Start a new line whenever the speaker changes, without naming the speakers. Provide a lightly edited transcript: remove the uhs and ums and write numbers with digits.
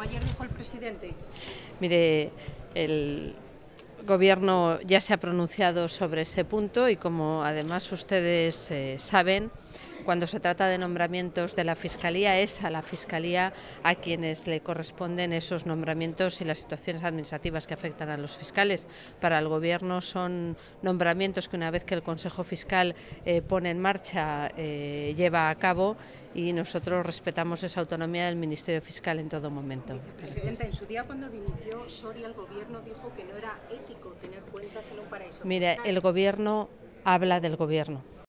ayer dijo el presidente?
Mire, el Gobierno ya se ha pronunciado sobre ese punto y, como además ustedes saben, cuando se trata de nombramientos de la Fiscalía, es a la Fiscalía a quienes le corresponden esos nombramientos y las situaciones administrativas que afectan a los fiscales. Para el Gobierno son nombramientos que, una vez que el Consejo Fiscal pone en marcha, lleva a cabo, y nosotros respetamos esa autonomía del Ministerio Fiscal en todo momento.
Vicepresidenta, en su día cuando dimitió Soria, el Gobierno dijo que no era ético tener cuentas en un paraíso fiscal.
Mire, el Gobierno habla del Gobierno.